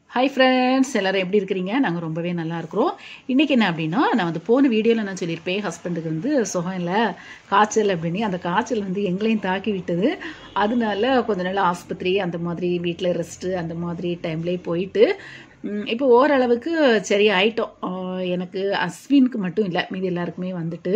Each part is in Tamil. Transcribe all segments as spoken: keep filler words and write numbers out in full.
ஹாய் ஃப்ரெண்ட்ஸ், எல்லோரும் எப்படி இருக்கிறீங்க? நாங்கள் ரொம்பவே நல்லா இருக்கிறோம். இன்றைக்கி என்ன அப்படின்னா, நான் வந்து போன வீடியோவில் நான் சொல்லியிருப்பேன், ஹஸ்பண்டுக்கு வந்து சுகம் இல்லை, காய்ச்சல் அப்படின்னு. அந்த காய்ச்சல் வந்து எங்களையும் தாக்கி விட்டது. அதனால கொஞ்ச நாள் ஆஸ்பத்திரி அந்த மாதிரி வீட்டில் ரெஸ்ட்டு அந்த மாதிரி டைம்லேயே போயிட்டு இப்போ ஓரளவுக்கு சரி ஆயிட்டோம். எனக்கு அஸ்வினுக்கு மட்டும் இல்லை, மீதி எல்லாருக்குமே வந்துட்டு.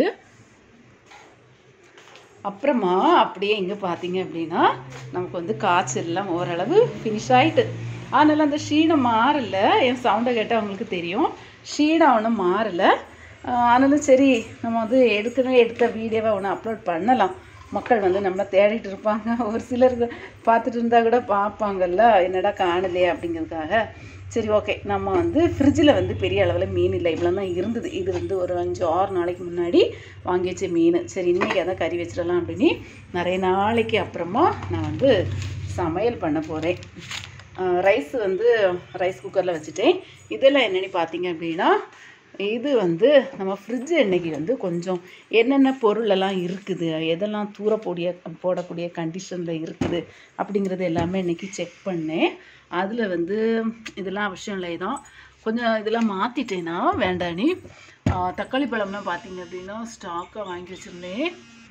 அப்புறமா அப்படியே இங்கே பார்த்தீங்க அப்படின்னா நமக்கு வந்து காய்ச்சல்லாம் ஓரளவு ஃபினிஷ் ஆகிட்டு. அதனால் அந்த ஷீனம் மாறலை. என் சவுண்டை கேட்டால் அவங்களுக்கு தெரியும், ஷீனம் ஒன்றும் மாறலை. ஆனாலும் சரி, நம்ம வந்து எடுக்கணும் எடுத்த வீடியோவை ஒன்று அப்லோட் பண்ணலாம். மக்கள் வந்து நம்மளை தேடிட்டு இருப்பாங்க. ஒரு சிலர் பார்த்துட்டு இருந்தால் கூட பார்ப்பாங்கல்ல, என்னடா காணலையே அப்படிங்கிறதுக்காக. சரி, ஓகே. நம்ம வந்து ஃப்ரிட்ஜில் வந்து பெரிய அளவில் மீன் இல்லை, இவ்வளோ தான் இருந்தது. இது வந்து ஒரு அஞ்சு ஆறு நாளைக்கு முன்னாடி வாங்கி வச்ச மீன். சரி, இன்றைக்கி அதை கறி வச்சிடலாம் அப்படின்னு நிறைய நாளைக்கு அப்புறமா நான் வந்து சமையல் பண்ண போகிறேன். ரைஸ் வந்து ரைஸ் குக்கரில் வச்சுட்டேன். இதெல்லாம் என்னென்னு பார்த்தீங்க அப்படின்னா, இது வந்து நம்ம ஃப்ரிட்ஜு இன்றைக்கி வந்து கொஞ்சம் என்னென்ன பொருளெல்லாம் இருக்குது, எதெல்லாம் தூர போடிய போடக்கூடிய கண்டிஷனில் இருக்குது அப்படிங்கிறது எல்லாமே இன்றைக்கி செக் பண்ணேன். அதில் வந்து இதெல்லாம் அவசியம் இல்லை தான், கொஞ்சம் இதெல்லாம் மாற்றிட்டேன்னா வேண்டானே. தக்காளி பழம்லாம் பார்த்தீங்க அப்படின்னா ஸ்டாக்காக வாங்கி வச்சுருந்தேன்.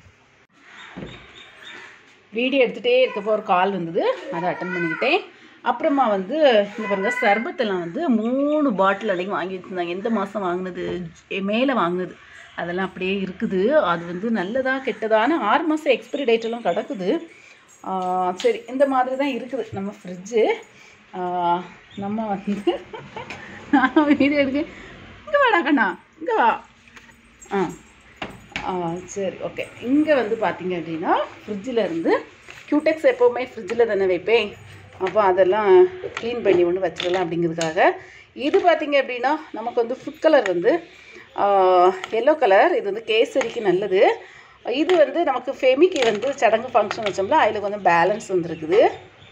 வீடியோ எடுத்துகிட்டே இருக்கப்போ ஒரு கால் வந்தது, அதை அட்டன் பண்ணிக்கிட்டேன். அப்புறமா வந்து இந்த பாருங்கள், சர்பத்தெல்லாம் வந்து மூணு பாட்டில் அன்றைக்கி வாங்கி வச்சுருந்தாங்க. எந்த மாதம் வாங்கினது, மேலே வாங்கினது, அதெல்லாம் அப்படியே இருக்குது. அது வந்து நல்லதா கெட்டதான ஆறு மாதம் எக்ஸ்பிரி டேட்டெல்லாம் கிடக்குது. சரி, இந்த மாதிரி தான் இருக்குது நம்ம ஃப்ரிட்ஜு. நம்ம வந்து நான் வீடியோ எடுக்க இங்கே வாடா கண்ணா, இங்கே வா. ஆ சரி, ஓகே. இங்கே வந்து பார்த்தீங்க அப்படின்னா ஃப்ரிட்ஜில் இருந்து க்யூடெக்ஸ் எப்போவுமே ஃப்ரிட்ஜில் தானே வைப்பேன். அப்போ அதெல்லாம் க்ளீன் பண்ணி ஒன்று வச்சிடலாம் அப்படிங்கிறதுக்காக. இது பார்த்திங்க அப்படின்னா நமக்கு வந்து ஃபுட் கலர் வந்து எல்லோ கலர். இது வந்து கேசரிக்கு நல்லது. இது வந்து நமக்கு ஃபெமிக்கு வந்து சடங்கு ஃபங்க்ஷன் வச்சோம்ல, அதில் கொஞ்சம் பேலன்ஸ் வந்துருக்குது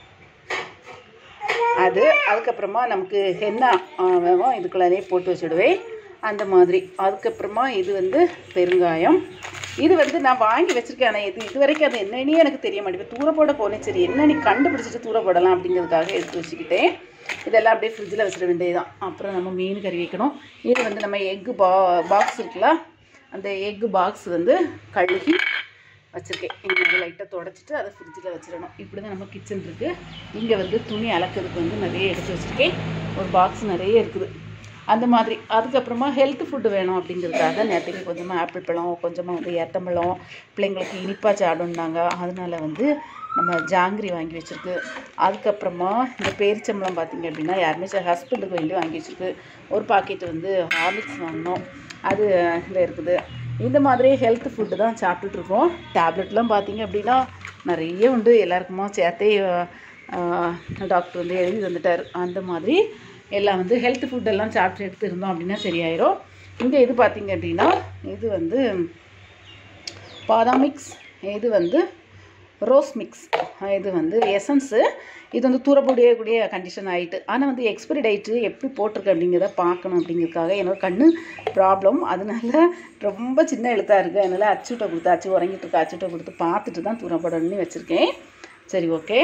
அது. அதுக்கப்புறமா நமக்கு என்ன வேணும் இதுக்குள்ளே போட்டு வச்சுடுவேன் அந்த மாதிரி. அதுக்கப்புறமா இது வந்து பெருங்காயம். இது வந்து நான் வாங்கி வச்சுருக்கேன், ஆனால் இது இது வரைக்கும் அது என்னன்னே எனக்கு தெரிய மாட்டேங்குது. தூர போட போனேன், சரி என்னன்னு கண்டுபிடிச்சிட்டு தூர போடலாம் அப்படிங்கிறதுக்காக எடுத்து வச்சுக்கிட்டேன். இதெல்லாம் அப்படியே ஃப்ரிட்ஜில் வச்சிட வேண்டியதுதான். அப்புறம் நம்ம மீன் கறி வைக்கணும். இது வந்து நம்ம எக்கு பா பாக்ஸ் இருக்குல்ல, அந்த எக்கு பாக்ஸ் வந்து கழுகி வச்சுருக்கேன். இங்கே லைட்டாக தொடச்சிட்டு அதை ஃப்ரிட்ஜில் வச்சிடணும். இப்படி தான் நம்ம கிச்சன் இருக்குது. இங்கே வந்து துணி அலக்கிறதுக்கு வந்து நிறைய எடுத்து வச்சுருக்கேன். ஒரு பாக்ஸ் நிறைய இருக்குது அந்த மாதிரி. அதுக்கப்புறமா ஹெல்த் ஃபுட்டு வேணும் அப்படிங்கிறதுக்காக நேற்றுக்கு கொஞ்சமாக ஆப்பிள் பழம், கொஞ்சமாக வந்து ஏத்தம்பழம், பிள்ளைங்களுக்கு இனிப்பாக சாப்பிடுன்னாங்க, அதனால வந்து நம்ம ஜாங்கிரி வாங்கி வச்சுருக்கு. அதுக்கப்புறமா இந்த பேரிச்சம்பழம் பார்த்திங்க அப்படின்னா யாருமே ஹஸ்பண்டுக்கு வேண்டி வாங்கி வச்சுருக்கு. ஒரு பாக்கெட் வந்து ஹார்லிக்ஸ் வாங்கினோம், அது இதில் இருக்குது. இந்த மாதிரி ஹெல்த் ஃபுட்டு தான் சாப்பிட்டுட்ருக்கோம். டேப்லெட்லாம் பார்த்திங்க அப்படின்னா நிறைய உண்டு, எல்லாருக்குமா சேர்த்தே டாக்டர் வந்து எழுதி வந்துட்டார். அந்த மாதிரி எல்லாம் வந்து ஹெல்த் ஃபுட்டெல்லாம் சாப்பிட்டு எடுத்து இருந்தோம் அப்படின்னா சரியாயிரும். இங்கே இது பார்த்திங்க அப்படின்னா இது வந்து பாதாம் மிக்ஸ், இது வந்து ரோஸ் மிக்ஸ், இது வந்து எசன்ஸு. இது வந்து தூரப்படியக்கூடிய கண்டிஷன் ஆகிட்டு, ஆனால் வந்து எக்ஸ்பிரி டேட்டு எப்படி போட்டிருக்கு அப்படிங்கிறத பார்க்கணும் அப்படிங்கிறதுக்காக. என்னோடய கண்ணு ப்ராப்ளம், அதனால ரொம்ப சின்ன எழுத்தாக இருக்குது. அதனால் அச்சுட்டை கொடுத்து, அச்சு உறங்கிட்டு இருக்க அச்சுட்டை கொடுத்து பார்த்துட்டு தான் தூரப்படணும்னு வச்சுருக்கேன். சரி, ஓகே.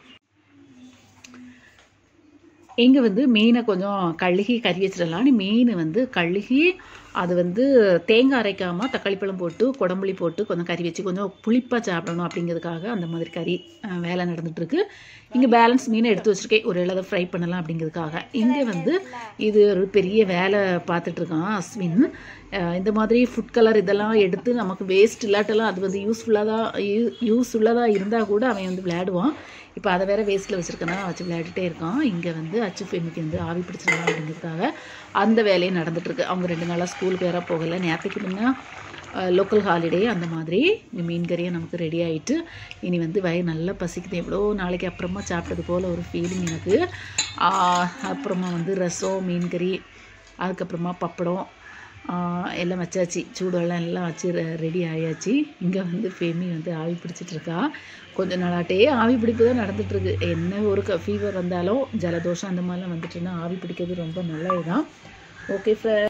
இங்கே வந்து மீனை கொஞ்சம் கழுகி கறி வச்சிடலான்னு மீன் வந்து கழுகி அது வந்து தேங்காய் அரைக்காமல் தக்காளி பழம் போட்டு குடம்புளி போட்டு கொஞ்சம் கறி வச்சு கொஞ்சம் புளிப்பாக சாப்பிடணும் அப்படிங்கிறதுக்காக அந்த மாதிரி கறி வேலை நடந்துகிட்ருக்கு. இங்கே பேலன்ஸ் மீனை எடுத்து வச்சுருக்கேன், ஒரு இலை ஃப்ரை பண்ணலாம் அப்படிங்கிறதுக்காக. இங்கே வந்து இது ஒரு பெரிய வேலை பார்த்துட்ருக்கான் அஸ்வின். இந்த மாதிரி ஃபுட் கலர் இதெல்லாம் எடுத்து நமக்கு வேஸ்ட் இல்லாட்டெல்லாம் அது வந்து யூஸ்ஃபுல்லாக தான் யூ யூஸ்ஃபுல்லாக இருந்தால் கூட அவன் வந்து விளையாடுவான். இப்போ அதை வேறு வேஸ்ட்டில் வச்சுருக்கனா வச்சு விளையாடிட்டே இருக்கான். இங்கே வந்து அச்சு ஃபெமிக்கு வந்து ஆவி பிடிச்சிடலாம் அப்படிங்கிறதுக்காக அந்த வேலையும் நடந்துகிட்ருக்கு. அவங்க ரெண்டு நாளாக ஸ்கூலுக்கு வேறு போகலை. நேற்றுக்கு முன்னே லோக்கல் ஹாலிடே. அந்த மாதிரி மீன் கறியை நமக்கு ரெடி ஆகிட்டு இனி வந்து வயிறு நல்லா பசிக்குது. எவ்வளோ நாளைக்கு அப்புறமா சாப்பிட்டது போல் ஒரு ஃபீலிங் எனக்கு. அப்புறமா வந்து ரசம், மீன் கறி, அதுக்கப்புறமா பப்படம் எல்லாம் வச்சாச்சு. சூடெல்லாம் எல்லாம் வச்சு ரெடி ஆயாச்சு. இங்கே வந்து ஃபெமி வந்து ஆவி பிடிச்சிட்ருக்கா. கொஞ்ச நாளாட்டே ஆவி பிடிப்பு தான் நடந்துகிட்ருக்கு. என்ன ஒரு ஃபீவர் வந்தாலும் ஜலதோஷம் அந்த மாதிரிலாம் வந்துட்டுன்னா ஆவி பிடிக்கிறது ரொம்ப நல்லது தான். Okay friend.